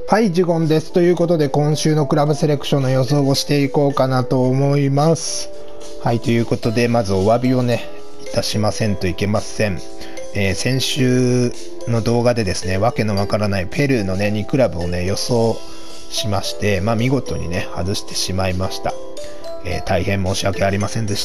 はい、ジゴンです。ということで、今週のクラブセレクションの予想をしていこうかなと思います。はい、ということで、まずお詫びをね、いたしませんといけません。先週の動画でですね、わけのわからないペルーのね、2クラブをね、予想しまして、見事にね、外してしまいました。大変申し訳ありませんでした。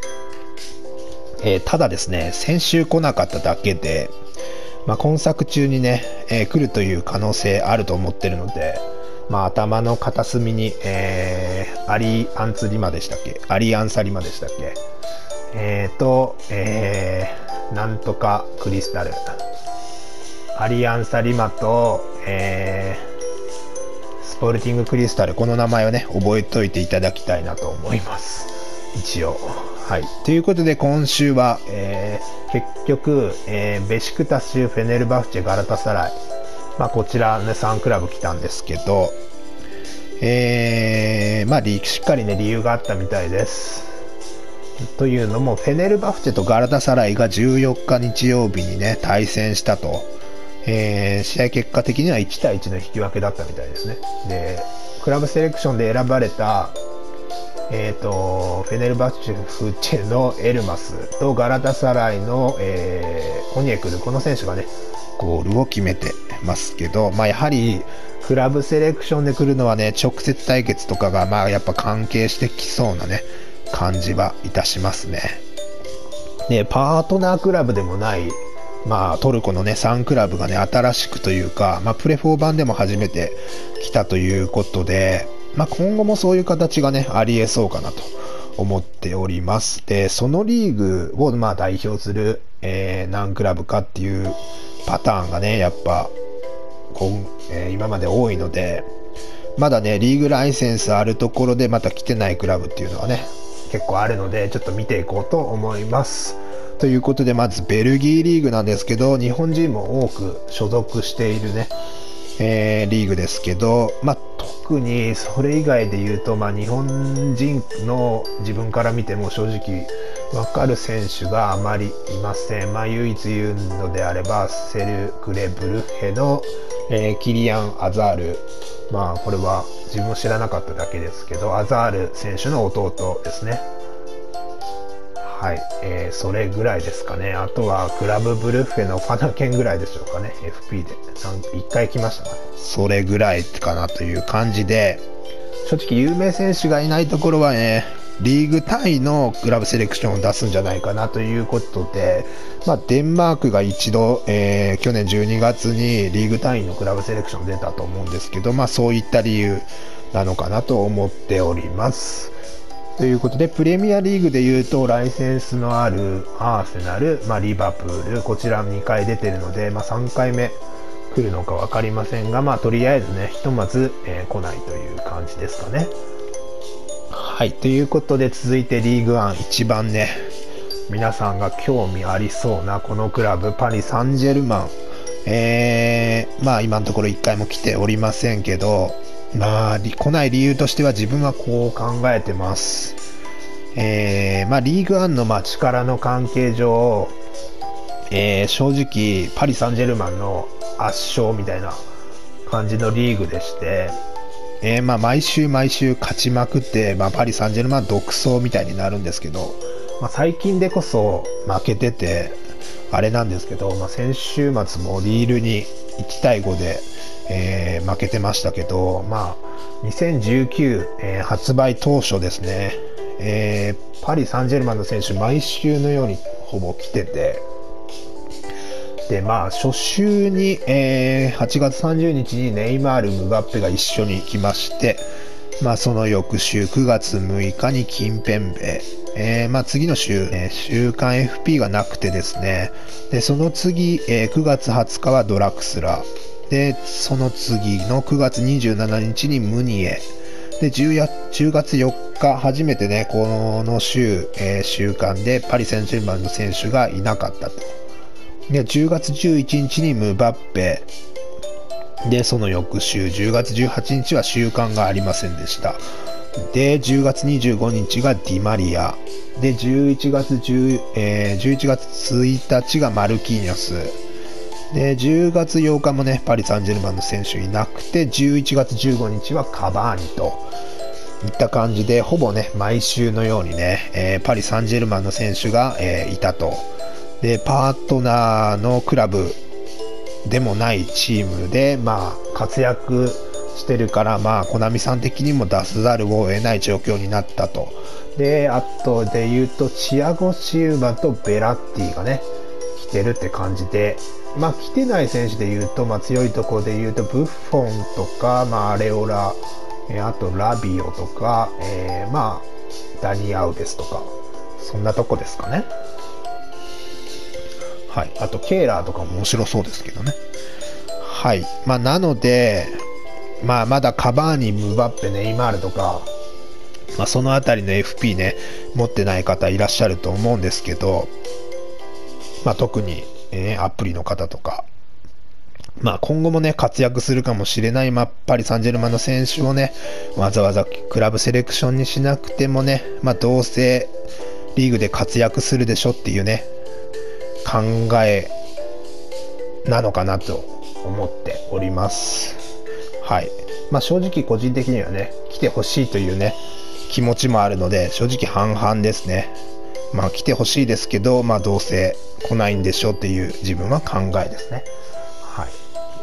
ただですね、先週来なかっただけで、今作中にね、来るという可能性あると思ってるので、頭の片隅に、アリアンツリマでしたっけ、アリアンサリマでしたっけ、なんとかクリスタル、アリアンサリマと、スポルティングクリスタル、この名前をね、覚えておいていただきたいなと思います。一応。はい。ということで、今週は、結局、ベシクタシュ、フェネルバフチェ、ガラタサライ。こちらね、3クラブ来たんですけど、しっかりね、理由があったみたいです。というのも、フェネルバフチェとガラタサライが14日日曜日にね、対戦したと。試合結果的には1対1の引き分けだったみたいですね。で、クラブセレクションで選ばれた、フェネルバチェチェのエルマスとガラタサライの、オニエクル、この選手がね、ゴールを決めてますけど、やはりクラブセレクションで来るのはね、直接対決とかが、やっぱ関係してきそうなね、感じはいたしますね。で、パートナークラブでもない、トルコのね、3クラブがね、新しくというか、プレ4版でも初めて来たということで、今後もそういう形がね、ありえそうかなと思っております。で、そのリーグを代表する、何クラブかっていうパターンがね、やっぱ、今まで多いので、まだね、リーグライセンスあるところでまた来てないクラブっていうのはね、結構あるので、ちょっと見ていこうと思います。ということで、まずベルギーリーグなんですけど、日本人も多く所属しているね、リーグですけど、特にそれ以外で言うと、日本人の自分から見ても正直分かる選手があまりいません。唯一言うのであれば、セルクレブルヘの、キリアン・アザール。これは自分も知らなかっただけですけど、アザール選手の弟ですね。はい、それぐらいですかね。あとはクラブブルッフェのファナケンぐらいでしょうかね。FP で1回来ましたかね。それぐらいかなという感じで、正直有名選手がいないところはね、リーグ単位のクラブセレクションを出すんじゃないかなということで、デンマークが一度、去年12月にリーグ単位のクラブセレクション出たと思うんですけど、そういった理由なのかなと思っております。ということで、プレミアリーグでいうと、ライセンスのあるアーセナル、リバプール、こちら2回出てるので、3回目来るのか分かりませんが、とりあえずね、ひとまず、来ないという感じですかね。はい、ということで、続いてリーグワン、一番ね、皆さんが興味ありそうなこのクラブ、パリ・サンジェルマン。今のところ1回も来ておりませんけど、来ない理由としては自分はこう考えてます。リーグワンの力の関係上、正直パリ・サンジェルマンの圧勝みたいな感じのリーグでして、毎週勝ちまくって、パリ・サンジェルマン独走みたいになるんですけど、最近でこそ負けててあれなんですけど、先週末もリールに1対5で負けてましたけど、2019、発売当初ですね、パリ・サンジェルマンの選手毎週のようにほぼ来てて、で初週に、8月30日にネイマール、ムバッペが一緒に来まして、その翌週9月6日にキンペンベ、次の週、週刊 FP がなくてですね、でその次、9月20日はドラクスラ、でその次の9月27日にムニエで、10月4日初めてね、この週、週間でパリ・サンジェルマンの選手がいなかったと。で10月11日にムバッペで、その翌週10月18日は週間がありませんでした。で10月25日がディマリアで、11月1日がマルキーニョスで、10月8日もね、パリ・サンジェルマンの選手いなくて、11月15日はカバーニといった感じで、ほぼね、毎週のようにね、パリ・サンジェルマンの選手が、いたと。で、パートナーのクラブでもないチームで、まあ、活躍してるから、まあ、コナミさん的にも出さざるを得ない状況になったと。で、あとで言うと、チアゴ・シウバとベラッティがね、来てるって感じで、まあ、来てない選手で言うと、まあ、強いところで言うと、ブッフォンとか、まあ、アレオラ、あとラビオとか、まあ、ダニ・アウベスとか、そんなとこですかね。はい。あと、ケーラーとかも面白そうですけどね。はい。まあ、なので、まあ、まだカバーニ、ムバッペ、ネイマールとか、まあ、そのあたりの FP ね、持ってない方いらっしゃると思うんですけど、まあ、特に、アプリの方とか、まあ、今後もね、活躍するかもしれない、まあ、パリ・サンジェルマンの選手をね、わざわざクラブセレクションにしなくてもね、まあ、どうせリーグで活躍するでしょっていうね、考えなのかなと思っております。はい。まあ、正直個人的にはね、来てほしいというね、気持ちもあるので、正直半々ですね。まあ、来てほしいですけど、まあ、どうせ来ないんでしょうっていう自分は考えですね。はい。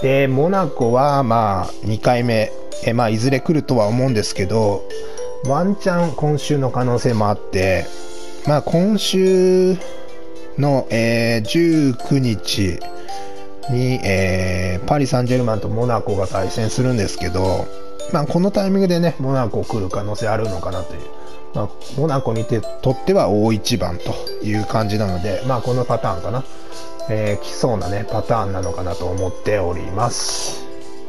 で、モナコは、まあ、2回目、まあ、いずれ来るとは思うんですけど、ワンチャン今週の可能性もあって、まあ、今週の、19日に、パリ・サンジェルマンとモナコが対戦するんですけど、まあ、このタイミングでね、モナコ来る可能性あるのかなという、まあ、モナコにとっては大一番という感じなので、まあ、このパターンかな、来そうなね、パターンなのかなと思っております。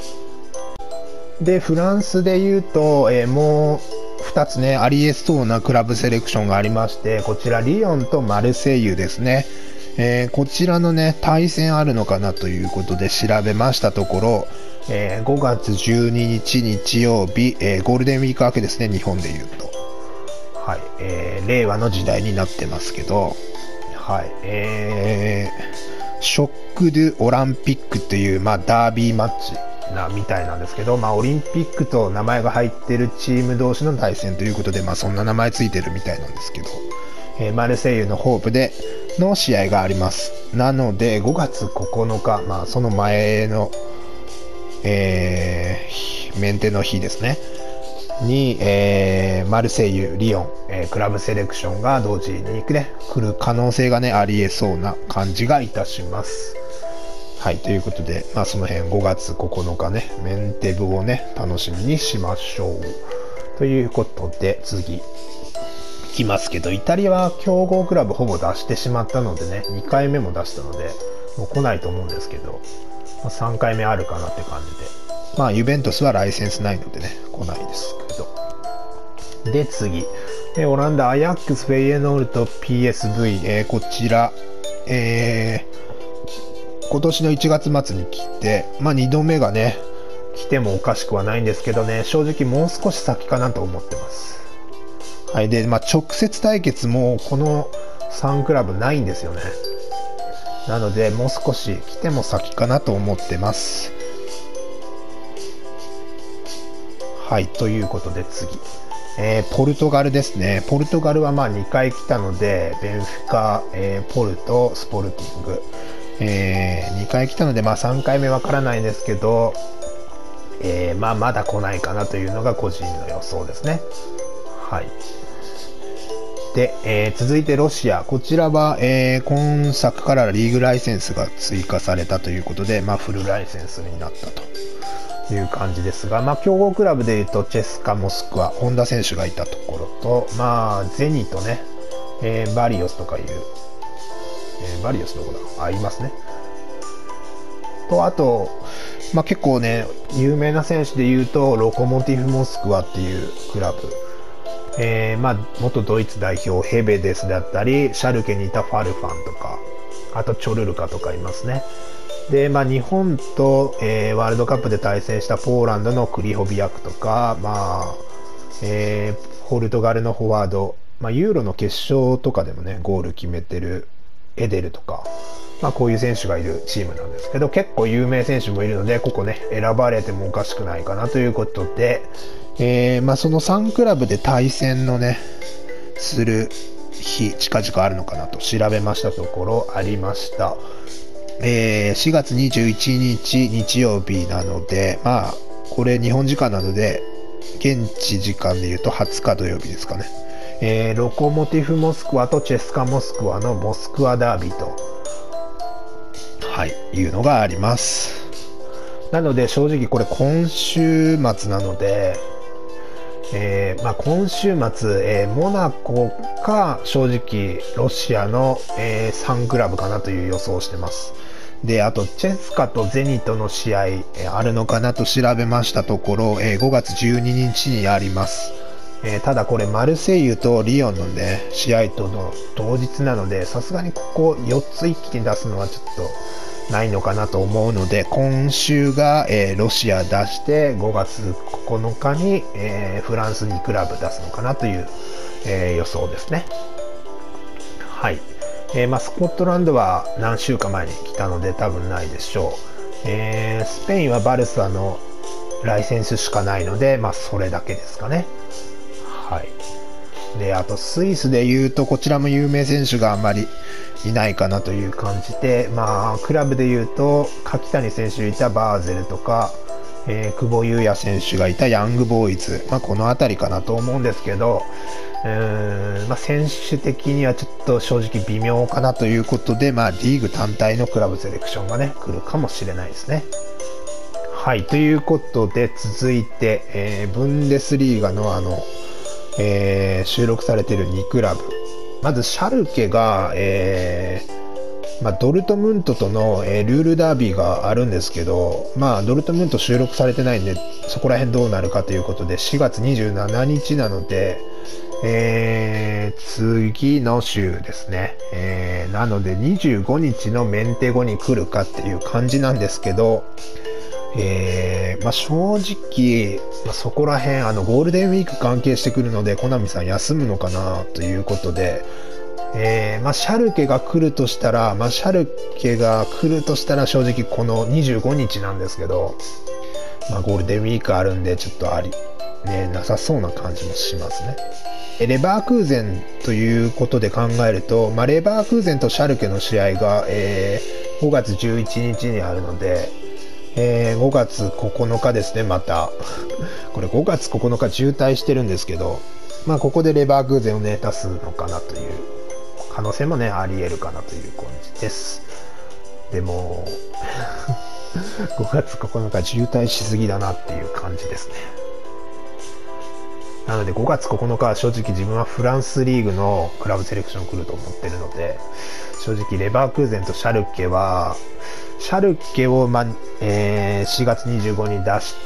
で、フランスで言うと、もう2つね、ありえそうなクラブセレクションがありまして、こちらリヨンとマルセイユですね。こちらのね、対戦あるのかなということで調べましたところ、5月12日日曜日、ゴールデンウィーク明けですね、日本で言うと。はい、令和の時代になってますけど、はい、ショック・ドゥ・オランピックという、まあ、ダービーマッチみたいなんですけど、まあ、オリンピックと名前が入ってるチーム同士の対戦ということで、まあ、そんな名前ついてるみたいなんですけど、マルセイユのホープでの試合があります。なので5月9日、まあ、その前の、メンテの日ですねに、マルセイユ、リヨン、クラブセレクションが同時に、ね、来る可能性がねありえそうな感じがいたします。はい、ということで、まあ、その辺5月9日ね、メンテ部をね、楽しみにしましょう。ということで、次、いきますけど、イタリアは強豪クラブほぼ出してしまったのでね、2回目も出したので、もう来ないと思うんですけど、まあ、3回目あるかなって感じで、まあ、ユベントスはライセンスないのでね、来ないですけど。で、次、オランダ、アヤックス、フェイエノールと PSV、こちら、今年の1月末に来て、まあ、2度目がね、来てもおかしくはないんですけどね、正直もう少し先かなと思ってます。はい。で、まあ、直接対決もこの3クラブないんですよね。なので、もう少し来ても先かなと思ってます。はい。ということで次。ポルトガルですね。ポルトガルはまあ2回来たので、ベンフィカ、ポルト、スポルティング。2回来たので、まあ、3回目わからないんですけど、まあ、まだ来ないかなというのが個人の予想ですね。はい。で、続いてロシア。こちらは、今作からリーグライセンスが追加されたということで、まあ、フルライセンスになったという感じですが、まあ、強豪クラブでいうと、チェスカ、モスクワ、本田選手がいたところと、まあ、ゼニとね、バリオスとかいう、バリオスどこだ？いますね。と、あと、まあ、結構ね、有名な選手で言うと、ロコモティフモスクワっていうクラブ。まあ、元ドイツ代表、ヘベデスだったり、シャルケにいたファルファンとか、あとチョルルカとかいますね。で、まあ、日本と、ワールドカップで対戦したポーランドのクリホビアクとか、まあ、ポルトガルのフォワード、まあ、ユーロの決勝とかでもね、ゴール決めてるエデルとか、 こういう選手がいるチームなんですけど、結構有名選手もいるので、ここね、選ばれてもおかしくないかなということで、その3クラブで対戦のね、する日、近々あるのかなと調べましたところ、ありました。4月21日日曜日なので、これ日本時間なので、現地時間で言うと20日土曜日ですかね。ロコモティフモスクワとチェスカモスクワのモスクワダービーと、いうのがあります。なので正直これ今週末なので、今週末、モナコか正直ロシアの、3クラブかなという予想をしてます。で、あとチェスカとゼニトの試合、あるのかなと調べましたところ、5月12日にあります。ただこれマルセイユとリヨンのね試合との同日なので、さすがにここ4つ一気に出すのはちょっとないのかなと思うので、今週が、ロシア出して5月9日に、フランス2クラブ出すのかなという、予想ですね。はい。スコットランドは何週間前に来たので多分ないでしょう。スペインはバルサのライセンスしかないので、それだけですかね。はい。で、あとスイスで言うとこちらも有名選手があまりいないかなという感じで、クラブで言うと柿谷選手いたバーゼルとか、久保優也選手がいたヤングボーイズ、この辺りかなと思うんですけど、選手的にはちょっと正直微妙かなということで、リーグ単体のクラブセレクションがね来るかもしれないですね。はい、ということで続いて、ブンデスリーガの収録されている2クラブ、まずシャルケが、ドルトムントとの、ルールダービーがあるんですけど、ドルトムント収録されてないんでそこら辺どうなるかということで、4月27日なので、次の週ですね、なので25日のメンテ後に来るかっていう感じなんですけど、正直、そこら辺ゴールデンウィーク関係してくるのでコナミさん休むのかなということで、シャルケが来るとしたら、正直この25日なんですけど、ゴールデンウィークあるんでちょっとなさそうな感じもしますね。レバークーゼンということで考えると、レバークーゼンとシャルケの試合が、5月11日にあるので、5月9日ですね、また。これ5月9日渋滞してるんですけど、ここでレバークーゼンをね、出すのかなという可能性もね、あり得るかなという感じです。でも、5月9日渋滞しすぎだなっていう感じですね。なので5月9日は正直自分はフランスリーグのクラブセレクション来ると思ってるので、正直レバークーゼンとシャルケを、4月25日に出して、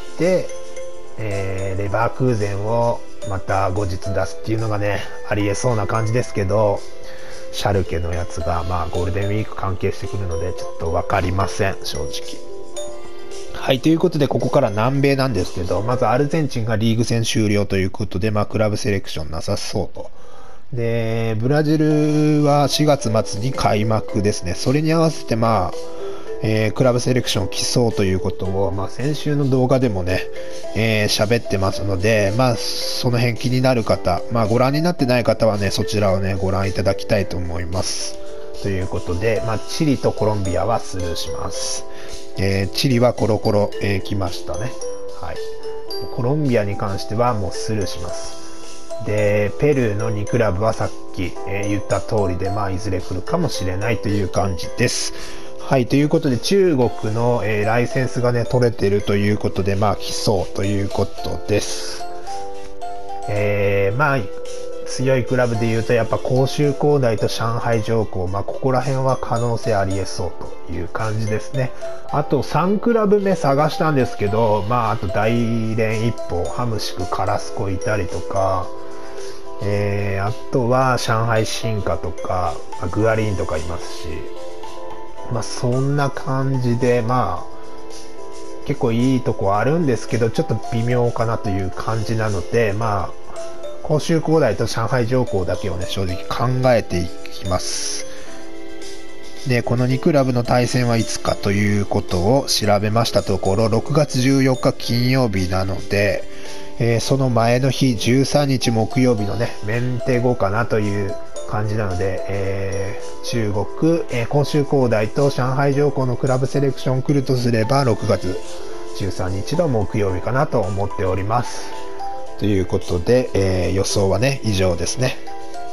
レバークーゼンをまた後日出すっていうのがねありえそうな感じですけど、シャルケのやつがゴールデンウィーク関係してくるのでちょっと分かりません、正直。はい、ということでここから南米なんですけど、まずアルゼンチンがリーグ戦終了ということで、クラブセレクションなさそうと。で、ブラジルは4月末に開幕ですね。それに合わせてクラブセレクション来そうということを、先週の動画でもね喋ってますので、その辺気になる方、ご覧になってない方はねそちらをねご覧いただきたいと思います。ということで、チリとコロンビアはスルーします。チリはコロコロ、来ましたね。はい。コロンビアに関してはもうスルーします。で、ペルーの2クラブはさっき、言った通りで、いずれ来るかもしれないという感じです。はい、ということで中国の、ライセンスがね取れているということで、来そうということです。強いクラブでいうとやっぱ広州恒大と上海上港、ここら辺は可能性ありえそうという感じですね。あと3クラブ目探したんですけど、あと大連一歩、ハムシク、カラスコいたりとか、あとは上海新華とか、グアリンとかいますし、そんな感じで結構いいとこあるんですけど、ちょっと微妙かなという感じなので、広州恒大と上海上港だけをね正直考えていきます。 で、この2クラブの対戦はいつかということを調べましたところ、6月14日金曜日なので、その前の日13日木曜日のね、メンテ後かなという感じなので、中国、広州恒大と上海上皇のクラブセレクション来るとすれば6月13日の木曜日かなと思っております。ということで、予想はね、以上ですね。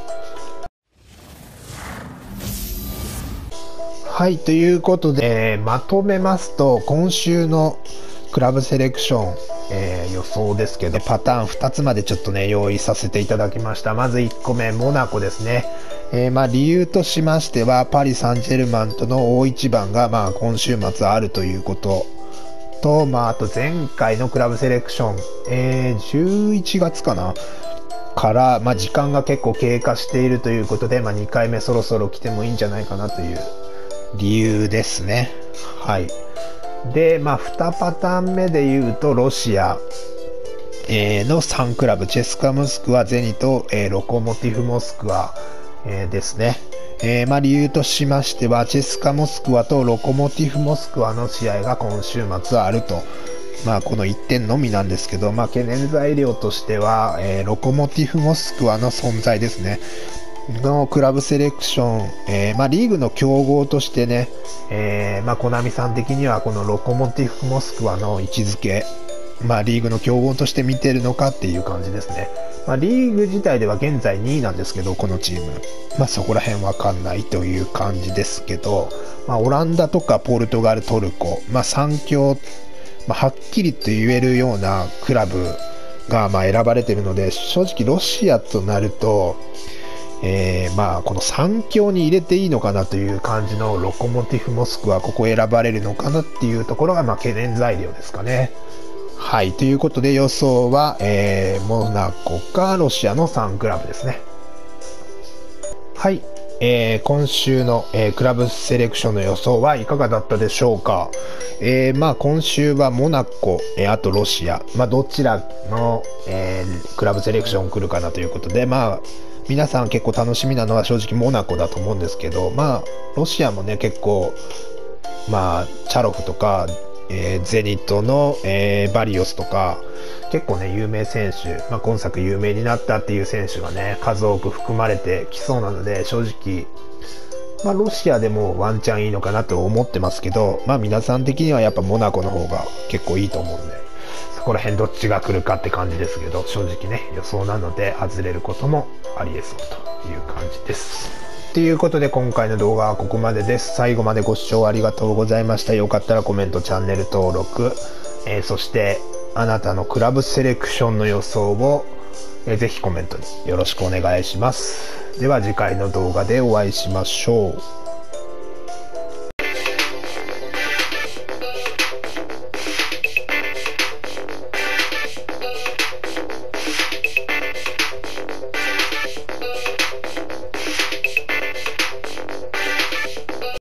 はい、ということで、まとめますと、今週のクラブセレクション、予想ですけど、パターン2つまでちょっとね、用意させていただきました。まず1個目、モナコですね。理由としましては、パリ・サンジェルマンとの大一番が、今週末あるということと、あと前回のクラブセレクション、11月かなから、時間が結構経過しているということで、2回目そろそろ来てもいいんじゃないかなという理由ですね。はい。で、2パターン目で言うと、ロシア、の3クラブ、チェスカ・モスクワ、ゼニと、ロコモティフ・モスクワ、ですね。理由としましては、チェスカ・モスクワとロコモティフ・モスクワの試合が今週末あると。この1点のみなんですけど、懸念材料としては、ロコモティフ・モスクワの存在ですね。のクラブセレクション、リーグの強豪としてね、コナミさん的にはこのロコモティフ・モスクワの位置づけ、リーグの強豪として見てるのかっていう感じですね。リーグ自体では現在2位なんですけど、このチーム。そこら辺わかんないという感じですけど、オランダとかポルトガル、トルコ、3強、はっきりと言えるようなクラブが選ばれているので、正直ロシアとなると、この3強に入れていいのかなという感じのロコモティフ・モスクワ、ここ選ばれるのかなっていうところが懸念材料ですかね。はい、ということで予想は、モナコかロシアの3クラブですね。はい、今週の、クラブセレクションの予想はいかがだったでしょうか。今週はモナコ、あとロシア、どちらの、クラブセレクション来るかなということで、皆さん結構楽しみなのは正直モナコだと思うんですけど、ロシアもね、結構、チャロフとか、ゼニットの、バリオスとか、結構ね、有名選手、今作有名になったっていう選手がね、数多く含まれてきそうなので、正直、ロシアでもワンチャンいいのかなと思ってますけど、皆さん的にはやっぱモナコの方が結構いいと思うんで、そこら辺どっちが来るかって感じですけど、正直ね、予想なので外れることもありえそうという感じです。ということで今回の動画はここまでです。最後までご視聴ありがとうございました。よかったらコメント、チャンネル登録、そしてあなたのクラブセレクションの予想を、ぜひコメントによろしくお願いします。では次回の動画でお会いしましょう。